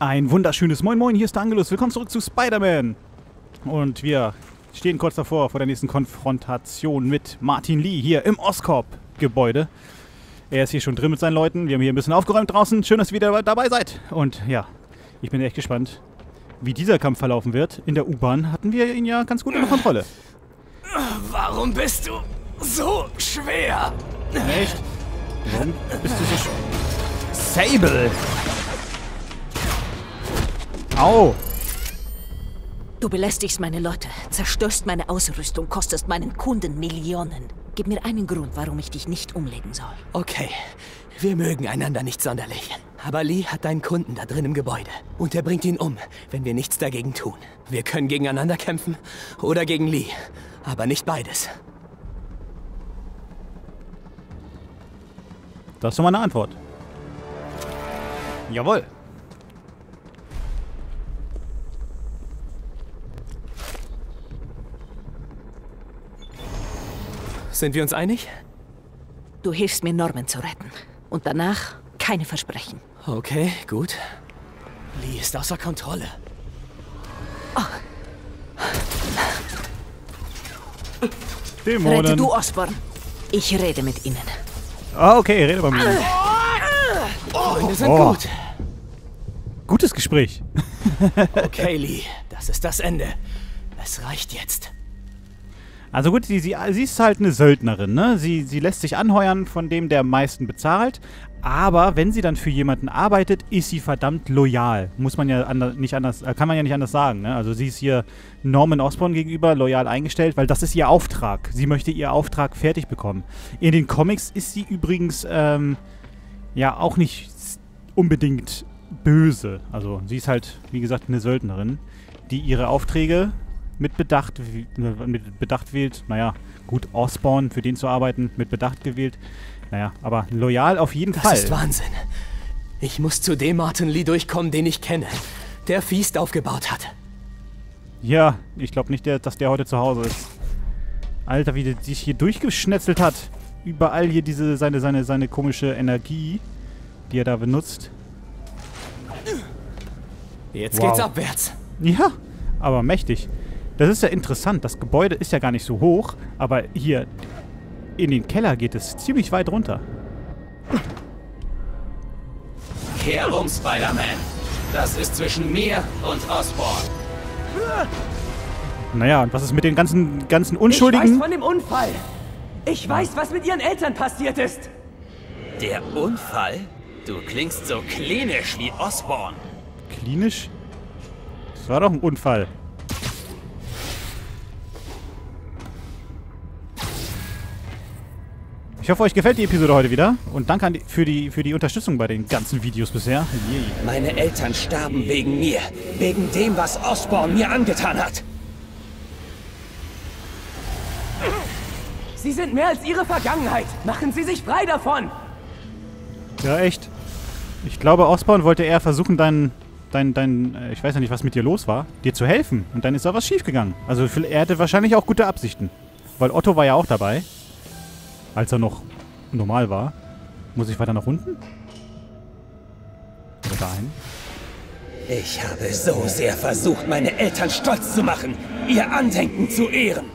Ein wunderschönes Moin Moin, hier ist der Angelus. Willkommen zurück zu Spider-Man. Und wir stehen kurz davor, vor der nächsten Konfrontation mit Martin Li hier im Oscorp-Gebäude. Er ist hier schon drin mit seinen Leuten. Wir haben hier ein bisschen aufgeräumt draußen. Schön, dass ihr wieder dabei seid. Und ja, ich bin echt gespannt, wie dieser Kampf verlaufen wird. In der U-Bahn hatten wir ihn ja ganz gut unter Kontrolle. Warum bist du so schwer? Echt? Warum bist du so schwer? Sable! Au! Du belästigst meine Leute, zerstörst meine Ausrüstung, kostest meinen Kunden Millionen. Gib mir einen Grund, warum ich dich nicht umlegen soll. Okay, wir mögen einander nicht sonderlich. Aber Li hat deinen Kunden da drin im Gebäude. Und er bringt ihn um, wenn wir nichts dagegen tun. Wir können gegeneinander kämpfen oder gegen Li. Aber nicht beides. Das ist doch mal eine Antwort. Jawohl. Sind wir uns einig? Du hilfst mir, Norman zu retten. Und danach keine Versprechen. Okay, gut. Li ist außer Kontrolle. Dämonen. Rette du Osborn. Ich rede mit ihnen. Ah, okay, rede bei mir. Freunde sind gut. Gutes Gespräch. Okay, Li, das ist das Ende. Es reicht jetzt. Also gut, sie ist halt eine Söldnerin, ne? Sie lässt sich anheuern von dem, der am meisten bezahlt. Aber wenn sie dann für jemanden arbeitet, ist sie verdammt loyal. Muss man ja nicht anders, kann man ja nicht anders sagen, ne? Also sie ist hier Norman Osborn gegenüber loyal eingestellt, weil das ist ihr Auftrag. Sie möchte ihr Auftrag fertig bekommen. In den Comics ist sie übrigens, ja auch nicht unbedingt böse. Also sie ist halt, wie gesagt, eine Söldnerin, die ihre Aufträge mit Bedacht wählt. Naja, gut, Osborn, für den zu arbeiten, mit Bedacht gewählt. Naja, aber loyal auf jeden Fall. Das ist Wahnsinn. Ich muss zu dem Martin Li durchkommen, den ich kenne. Der Feast aufgebaut hat. Ja, ich glaube nicht, dass der heute zu Hause ist. Alter, wie der sich hier durchgeschnetzelt hat. Überall hier seine komische Energie, die er da benutzt. Jetzt geht's abwärts. Ja, aber mächtig. Das ist ja interessant. Das Gebäude ist ja gar nicht so hoch, aber hier in den Keller geht es ziemlich weit runter. Kehr um, Spider-Man. Das ist zwischen mir und Osborn. Naja, und was ist mit den ganzen Unschuldigen? Ich weiß von dem Unfall. Ich weiß, was mit ihren Eltern passiert ist. Der Unfall? Du klingst so klinisch wie Osborn. Klinisch? Das war doch ein Unfall. Ich hoffe, euch gefällt die Episode heute wieder. Und danke für die Unterstützung bei den ganzen Videos bisher. Yay. Meine Eltern starben wegen mir. Wegen dem, was Osborn mir angetan hat. Sie sind mehr als ihre Vergangenheit. Machen Sie sich frei davon. Ja, echt. Ich glaube, Osborn wollte eher versuchen, ich weiß ja nicht, was mit dir los war, dir zu helfen. Und dann ist da was schiefgegangen. Also er hatte wahrscheinlich auch gute Absichten. Weil Otto war ja auch dabei. Als er noch normal war. Muss ich weiter nach unten? Oder dahin? Ich habe so sehr versucht, meine Eltern stolz zu machen, ihr Andenken zu ehren.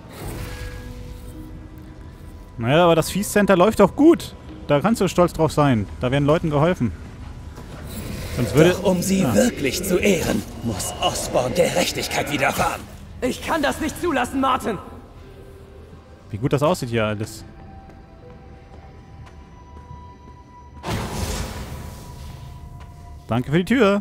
Naja, aber das Feast Center läuft doch gut. Da kannst du stolz drauf sein. Da werden Leuten geholfen. Sonst würde... Doch um sie wirklich zu ehren, muss Osborn Gerechtigkeit widerfahren. Ich kann das nicht zulassen, Martin. Wie gut das aussieht hier alles. Danke für die Tür.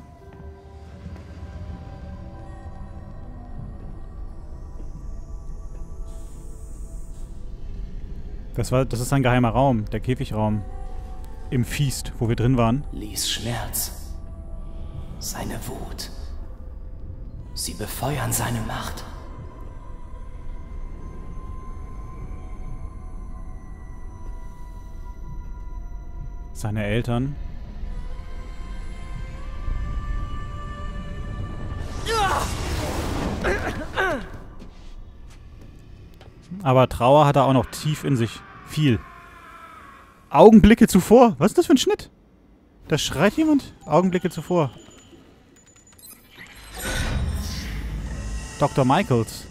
Das ist ein geheimer Raum, der Käfigraum. Im Feast, wo wir drin waren. Lis Schmerz. Seine Wut. Sie befeuern seine Macht. Seine Eltern. Aber Trauer hat er auch noch tief in sich. Viel. Augenblicke zuvor. Was ist das für ein Schnitt? Da schreit jemand? Augenblicke zuvor. Dr. Michaels.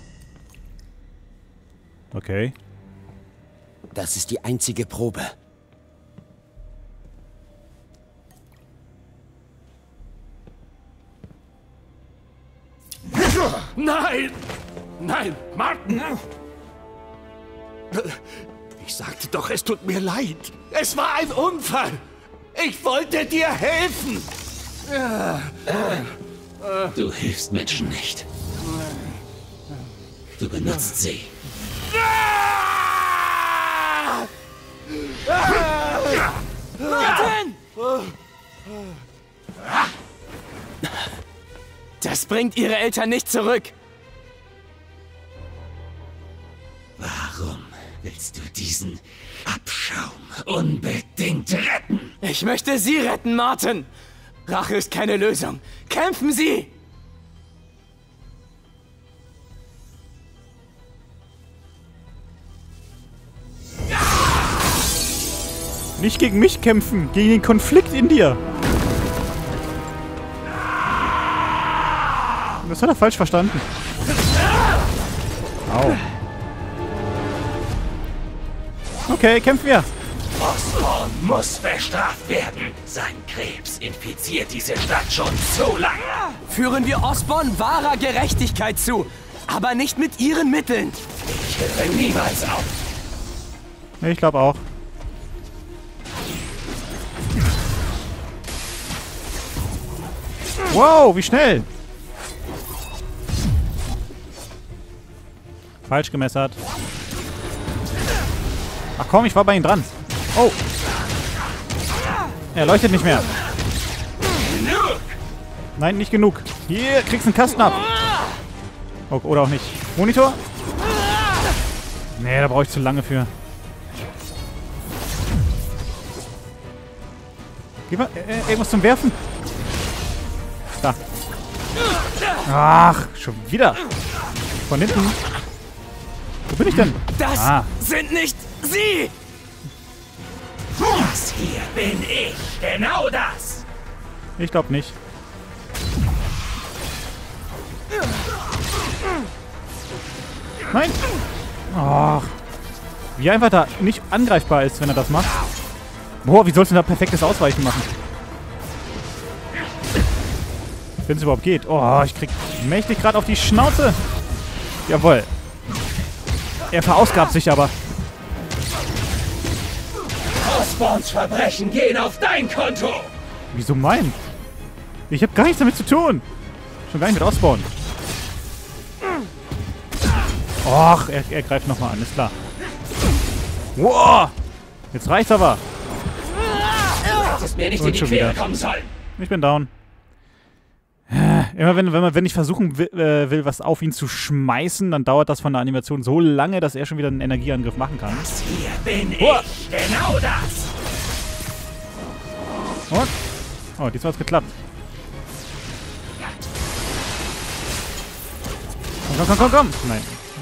Okay. Das ist die einzige Probe. Nein! Nein, Martin! Ich sagte doch, es tut mir leid. Es war ein Unfall. Ich wollte dir helfen. Du hilfst Menschen nicht. Du benutzt sie. Martin! Das bringt ihre Eltern nicht zurück. Warum willst du diesen Abschaum unbedingt retten? Ich möchte Sie retten, Martin. Rache ist keine Lösung. Kämpfen Sie! Nicht gegen mich kämpfen, gegen den Konflikt in dir. Das hat er falsch verstanden. Au. Okay, kämpfen wir. Osborn muss bestraft werden. Sein Krebs infiziert diese Stadt schon so lange. Führen wir Osborn wahrer Gerechtigkeit zu, aber nicht mit Ihren Mitteln. Ich höre niemals auf. Ich glaube auch. Wow, wie schnell! Falsch gemessert. Ach komm, ich war bei ihm dran. Oh! Er leuchtet nicht mehr. Nein, nicht genug. Hier, kriegst einen Kasten ab. Oh, oder auch nicht. Monitor? Nee, da brauche ich zu lange für. Gib mal irgendwas zum Werfen. Da. Ach, schon wieder. Von hinten. Wo bin ich denn? Das sind nicht Sie! Das hier bin ich. Genau das. Ich glaube nicht. Nein! Ach. Wie einfach da nicht angreifbar ist, wenn er das macht. Boah, wie sollst du da perfektes Ausweichen machen? Wenn es überhaupt geht. Oh, ich krieg mächtig gerade auf die Schnauze. Jawohl. Er verausgabt sich aber. Osborns Verbrechen gehen auf dein Konto. Wieso mein? Ich habe gar nichts damit zu tun. Schon gar nicht mit Osborn. Och, er greift nochmal an, ist klar. Wow! Jetzt reicht's aber. Du hättest mir nicht in die Quere kommen sollen. Ich bin down. Immer wenn ich versuchen will, was auf ihn zu schmeißen, dann dauert das von der Animation so lange, dass er schon wieder einen Energieangriff machen kann. Das hier bin ich. Genau das. Und? Oh, diesmal hat's geklappt. Komm. Nein.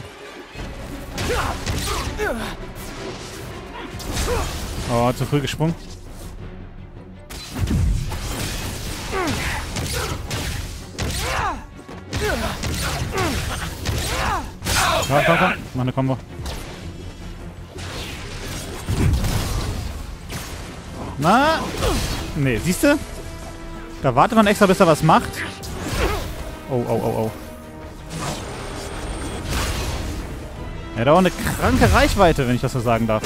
Oh, zu früh gesprungen. Komm. Mach eine Kombo. Na? Nee, siehst du? Da wartet man extra, bis er was macht. Oh. Er hat auch eine kranke Reichweite, wenn ich das so sagen darf.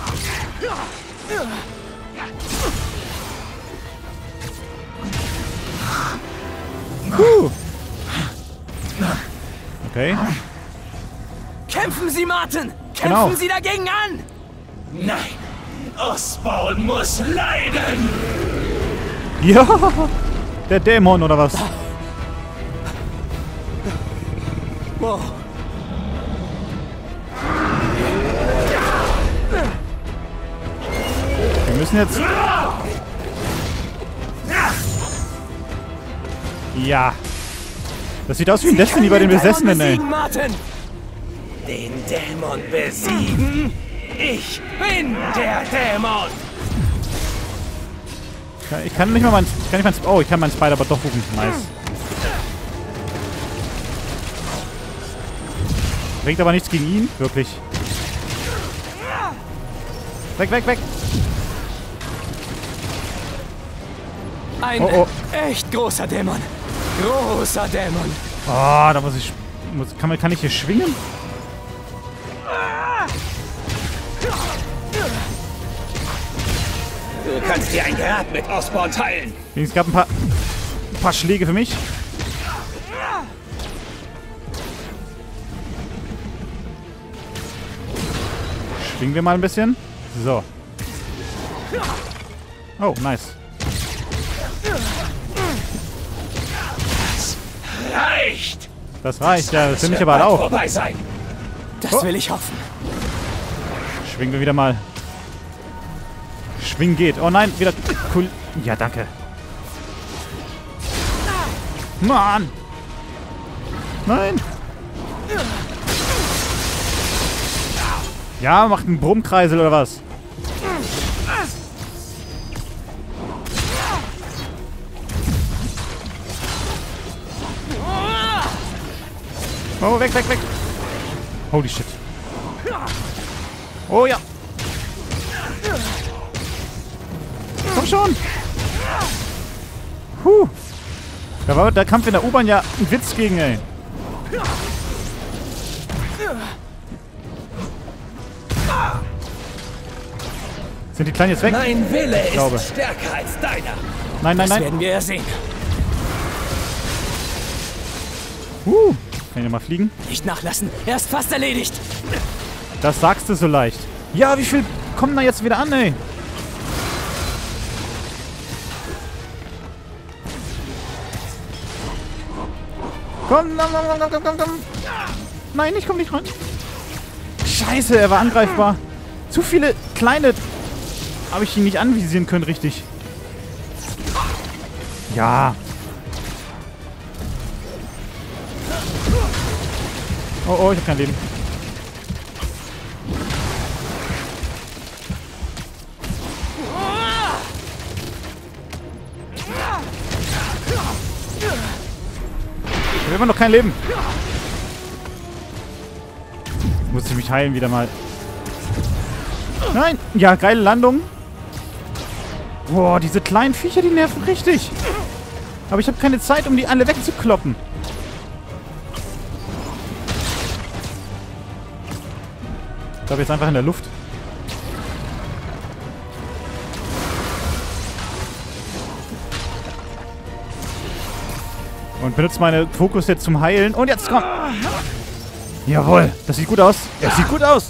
Okay. Kämpfen Sie, Martin! Kämpfen Genau. Sie dagegen an! Nein. Osborn muss leiden. Ja! Der Dämon oder was? Wow. Wir müssen jetzt... Ja. Das sieht aus wie ein Destiny bei den Besessenen, ey. Martin! Den Dämon besiegen. Ich bin der Dämon. Ich kann nicht mal mein... Oh, ich kann meinen Spider aber doch rufen. Nice. Bringt aber nichts gegen ihn. Wirklich. Weg, weg, weg. Ein echt großer Dämon. Großer Dämon. Oh, da muss ich... Kann ich hier schwingen? Du kannst dir ein Grab mit Osborn teilen. Es gab ein paar Schläge für mich. Schwingen wir mal ein bisschen. So. Oh, nice. Reicht! Das reicht, ja. Das finde ich aber halt auch. Vorbei sein. Das will ich hoffen. Schwingen wir wieder mal. Schwingen geht. Oh nein, wieder cool. Ja, danke. Mann! Nein! Ja, macht einen Brummkreisel oder was? Oh, weg, weg, weg! Holy shit. Oh ja! Komm schon! Puh! Da war der Kampf in der U-Bahn ja ein Witz gegen, ey. Sind die Kleinen jetzt weg? Mein Wille glaube. ist stärker als deiner. Nein, nein, Das nein. werden wir ja sehen. Kann ich ja mal fliegen? Nicht nachlassen. Er ist fast erledigt. Das sagst du so leicht. Ja, wie viel kommen da jetzt wieder an, ey? Komm, komm. Nein, ich komm nicht ran. Scheiße, er war angreifbar. Zu viele kleine... Habe ich ihn nicht anvisieren können, richtig. Ja. Oh, ich hab kein Leben. Ich habe immer noch kein Leben. Muss ich mich heilen wieder mal. Nein! Ja, geile Landung. Boah, diese kleinen Viecher, die nerven richtig. Aber ich habe keine Zeit, um die alle wegzukloppen. Ich glaube jetzt einfach in der Luft. Und benutze meine Fokus jetzt zum Heilen. Und jetzt komm! Jawohl, das sieht gut aus. Das sieht gut aus.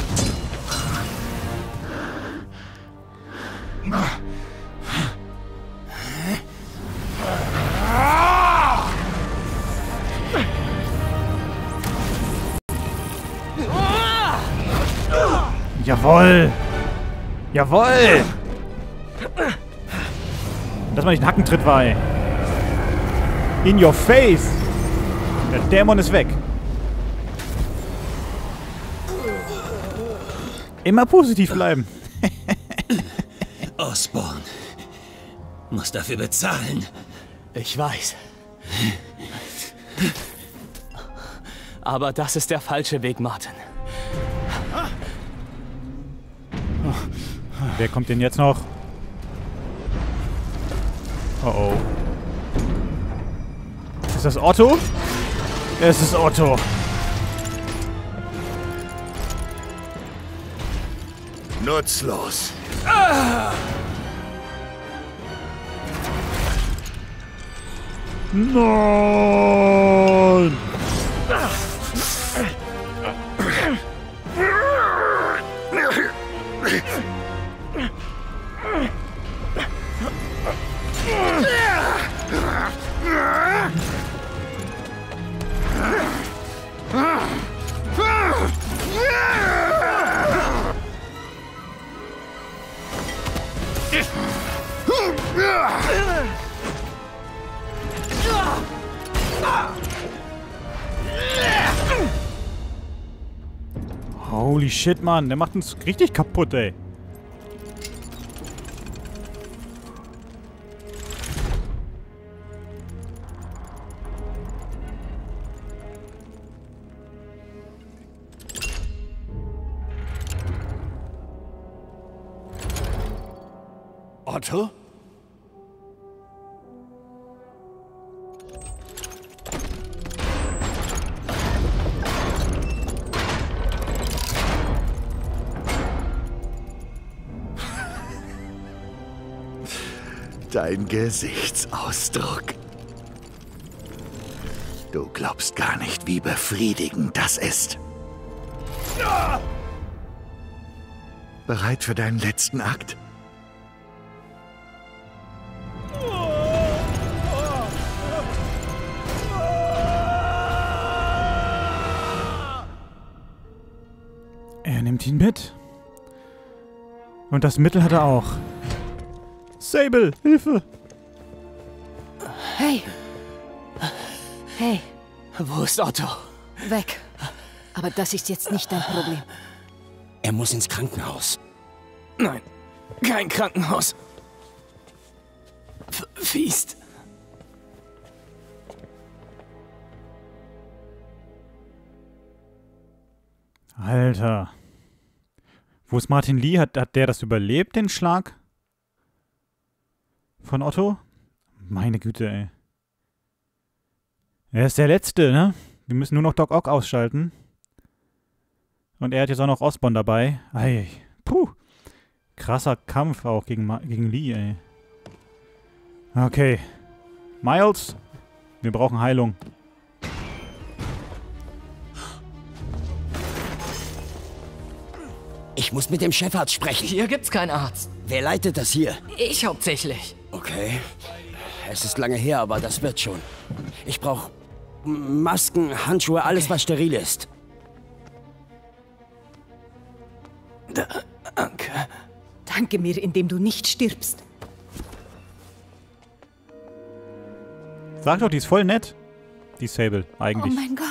Jawohl! Jawohl! Dass man nicht ein Hackentritt war, ey. In your face! Der Dämon ist weg. Immer positiv bleiben. Osborn muss dafür bezahlen. Ich weiß. Aber das ist der falsche Weg, Martin. Wer kommt denn jetzt noch? Oh oh. Ist das Otto? Es ist Otto. Nutzlos. Nein! Holy shit, Mann. Der macht uns richtig kaputt, ey. Otto? Dein Gesichtsausdruck. Du glaubst gar nicht, wie befriedigend das ist. Bereit für deinen letzten Akt? Er nimmt ihn mit. Und das Mittel hat er auch. Sable, Hilfe! Hey! Hey, Wo ist Otto? weg. Aber das ist jetzt nicht dein Problem. Er muss ins Krankenhaus. Nein, kein Krankenhaus. Fiest. Alter. Wo ist Martin Lee? Hat der das überlebt, den Schlag? Von Otto? Meine Güte, ey. Er ist der Letzte, ne? Wir müssen nur noch Doc Ock ausschalten. Und er hat jetzt auch noch Osborn dabei. Ei, puh. Krasser Kampf auch gegen Lee, ey. Okay. Miles, wir brauchen Heilung. Ich muss mit dem Chefarzt sprechen. Hier gibt's keinen Arzt. Wer leitet das hier? Ich hauptsächlich. Okay. Es ist lange her, aber das wird schon. Ich brauche Masken, Handschuhe, alles, was steril ist. Danke. Danke mir, indem du nicht stirbst. Sag doch, die ist voll nett. Die Sable, eigentlich. Oh mein Gott.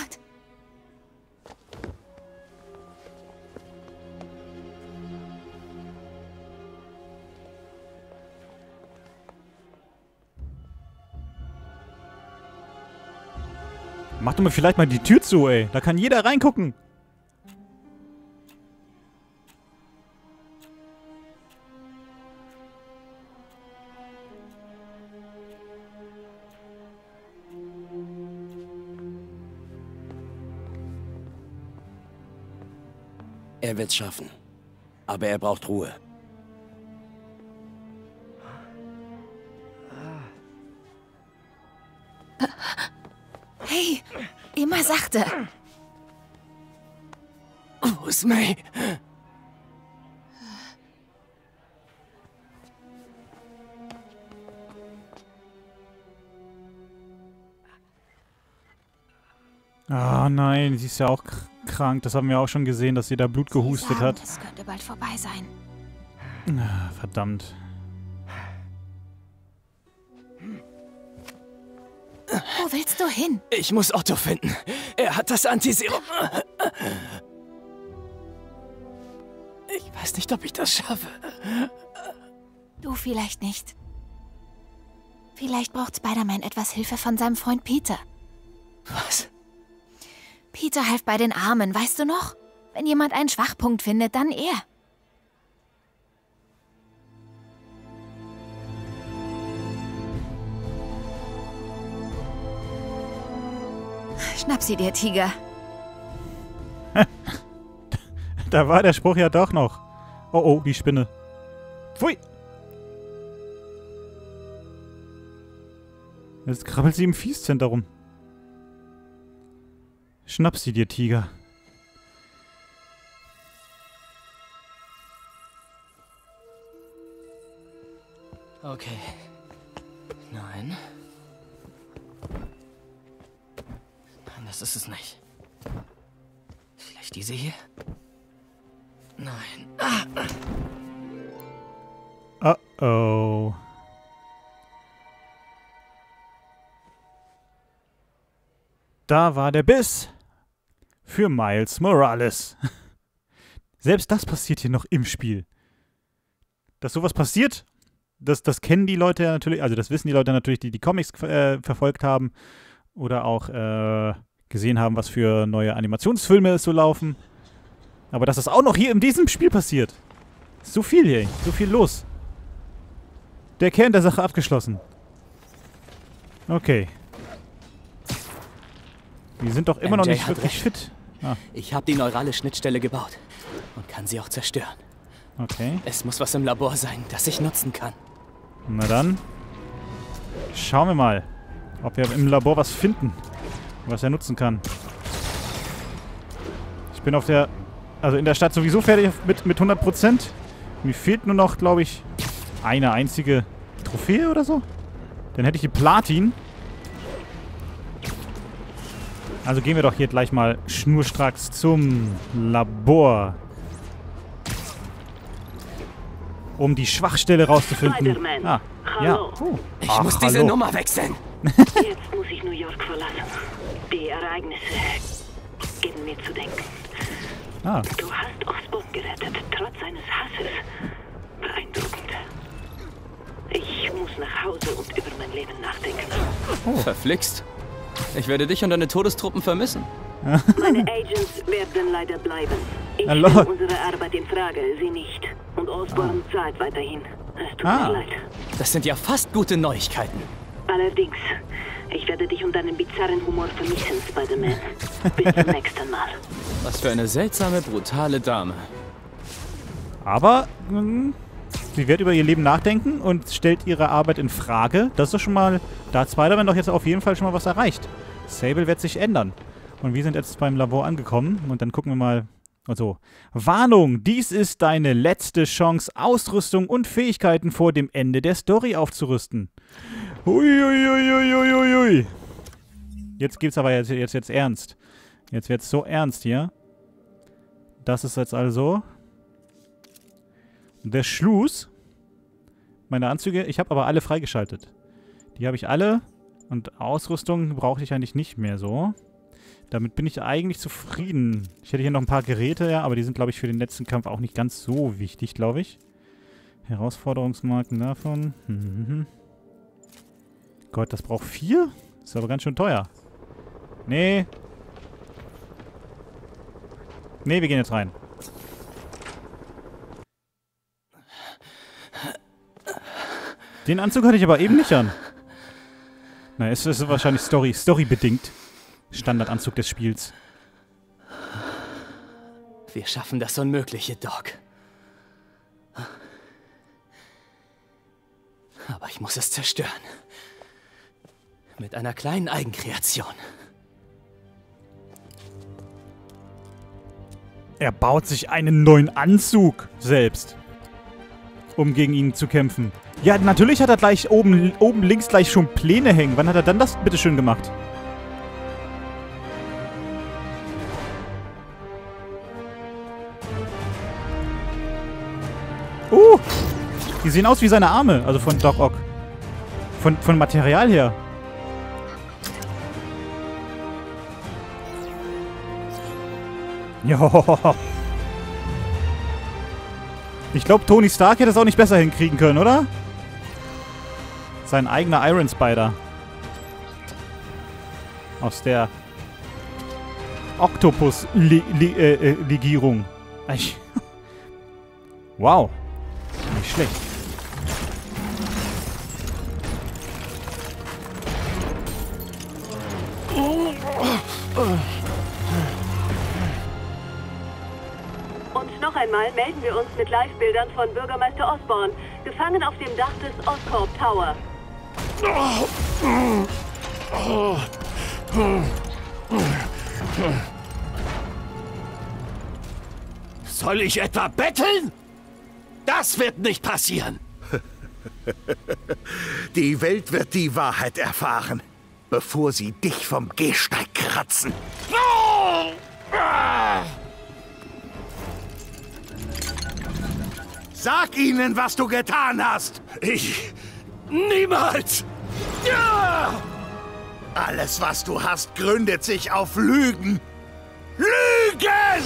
Mach doch mal vielleicht mal die Tür zu, ey. Da kann jeder reingucken. Er wird's schaffen. Aber er braucht Ruhe. Hey, immer sachte. Wo ist May? Ah, nein, sie ist ja auch krank. Das haben wir auch schon gesehen, dass sie da Blut gehustet hat. Es könnte bald vorbei sein. Ah, verdammt. Wo willst du hin? Ich muss Otto finden. Er hat das Antiserum. Ich weiß nicht, ob ich das schaffe. Du vielleicht nicht. Vielleicht braucht Spider-Man etwas Hilfe von seinem Freund Peter. Was? Peter half bei den Armen, weißt du noch? Wenn jemand einen Schwachpunkt findet, dann er. Schnapp sie dir, Tiger. Da war der Spruch ja doch noch. Oh, oh, die Spinne. Pfui. Jetzt krabbelt sie im Fieszentrum rum. Schnapp sie dir, Tiger. Okay. Nein. Nein, das ist es nicht. Vielleicht diese hier? Nein. Oh. Da war der Biss für Miles Morales. Selbst das passiert hier noch im Spiel. Dass sowas passiert, das kennen die Leute ja natürlich, also das wissen die Leute natürlich, die die Comics verfolgt haben oder auch gesehen haben, was für neue Animationsfilme es so laufen. Aber dass das auch noch hier in diesem Spiel passiert. So viel hier, so viel los. Der Kern der Sache abgeschlossen. Okay. Die sind doch immer noch MJ nicht hat wirklich fit. Ah, Ich habe die neurale Schnittstelle gebaut und kann sie auch zerstören. okay. Es muss was im Labor sein, das ich nutzen kann. Na dann. Schauen wir mal, ob wir im Labor was finden, was er nutzen kann. Ich bin auf der... Also in der Stadt sowieso fertig mit 100%. Mir fehlt nur noch, glaube ich, eine einzige Trophäe oder so. Dann hätte ich die Platin. Also gehen wir doch hier gleich mal schnurstracks zum Labor. Um die Schwachstelle rauszufinden. Spider-Man. Ah, ja. Hallo. Ich muss diese hallo. Nummer wechseln. Jetzt muss ich New York verlassen. Die Ereignisse geben mir zu denken. Ah, Du hast Osborn gerettet, trotz seines Hasses. Beeindruckend. Ich muss nach Hause und über mein Leben nachdenken. Verflixt. Ich werde dich und deine Todestruppen vermissen. Meine Agents werden leider bleiben. Ich Hallo. stelle unsere Arbeit in Frage, sie nicht. Und Osborn zahlt weiterhin. Es tut mir leid. Das sind ja fast gute Neuigkeiten. Allerdings, ich werde dich und deinen bizarren Humor vermissen, Spider-Man. Bis zum nächsten Mal. Was für eine seltsame, brutale Dame. aber sie wird über ihr Leben nachdenken und stellt ihre Arbeit in Frage. Das ist doch schon mal... Da hat Spider-Man doch jetzt auf jeden Fall schon mal was erreicht. Sable wird sich ändern. Und wir sind jetzt beim Labor angekommen. Und dann gucken wir mal... Also, Warnung! Dies ist deine letzte Chance, Ausrüstung und Fähigkeiten vor dem Ende der Story aufzurüsten. Huiuiuiuiuiui. Jetzt geht's aber jetzt ernst. Jetzt wird's so ernst hier. Das ist jetzt also... Der Schluss. Meine Anzüge, ich habe aber alle freigeschaltet. Die habe ich alle. Und Ausrüstung brauchte ich eigentlich nicht mehr so. Damit bin ich eigentlich zufrieden. Ich hätte hier noch ein paar Geräte, ja, aber die sind, glaube ich, für den letzten Kampf auch nicht ganz so wichtig, glaube ich. Herausforderungsmarken davon. Gott, das braucht 4? Ist aber ganz schön teuer. Nee. Nee, wir gehen jetzt rein. Den Anzug hatte ich aber eben nicht an. Na, es ist wahrscheinlich storybedingt. Standardanzug des Spiels. Wir schaffen das Unmögliche, Doc. Aber ich muss es zerstören. Mit einer kleinen Eigenkreation. Er baut sich einen neuen Anzug selbst, um gegen ihn zu kämpfen. Ja, natürlich hat er gleich oben links gleich schon Pläne hängen. Wann hat er dann das bitteschön gemacht? Die sehen aus wie seine Arme, also von Doc Ock. Von Material her. Jo. Ich glaube, Tony Stark hätte es auch nicht besser hinkriegen können, oder? Sein eigener Iron Spider. Aus der Octopus-Legierung. Wow. Nicht schlecht. Und noch einmal melden wir uns mit Live-Bildern von Bürgermeister Osborn, gefangen auf dem Dach des Oscorp Tower. Soll ich etwa betteln? Das wird nicht passieren. Die Welt wird die Wahrheit erfahren, bevor sie dich vom Gehsteig kratzen. Sag ihnen, was du getan hast. Niemals! Ja! Alles, was du hast, gründet sich auf Lügen. Lügen!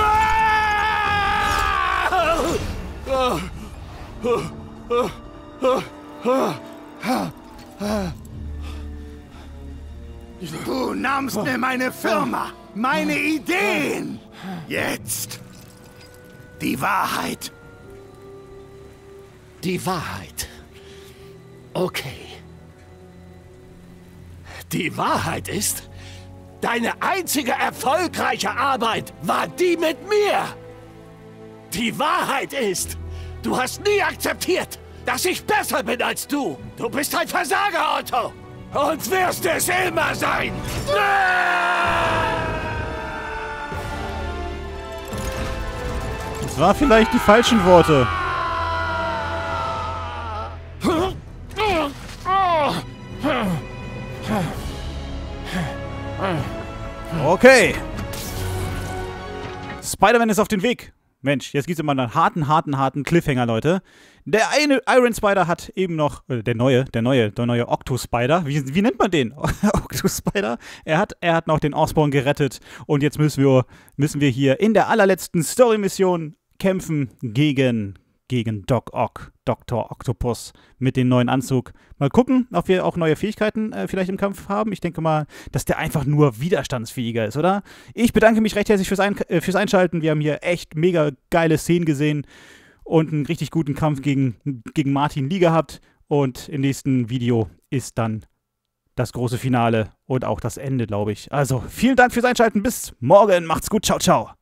Du nahmst mir meine Firma, meine Ideen. Jetzt die Wahrheit. Die Wahrheit. Okay. Die Wahrheit ist, deine einzige erfolgreiche Arbeit war die mit mir. Die Wahrheit ist, du hast nie akzeptiert, dass ich besser bin als du. Du bist ein Versager, Otto. Und wirst es immer sein. Das war vielleicht die falschen Worte. Okay. Spider-Man ist auf dem Weg. Mensch, jetzt gibt es immer einen harten Cliffhanger, Leute. Der eine Iron Spider hat eben noch, der neue Octo-Spider, wie nennt man den? Octo-Spider. Er hat noch den Osborn gerettet und jetzt müssen wir hier in der allerletzten Story-Mission kämpfen gegen Doc Ock, Dr. Octopus mit dem neuen Anzug. Mal gucken, ob wir auch neue Fähigkeiten vielleicht im Kampf haben. Ich denke mal, dass der einfach nur widerstandsfähiger ist, oder? Ich bedanke mich recht herzlich fürs Einschalten. Wir haben hier echt mega geile Szenen gesehen und einen richtig guten Kampf gegen Martin Lee gehabt. Und im nächsten Video ist dann das große Finale und auch das Ende, glaube ich. Also, vielen Dank fürs Einschalten. Bis morgen. Macht's gut. Ciao, ciao.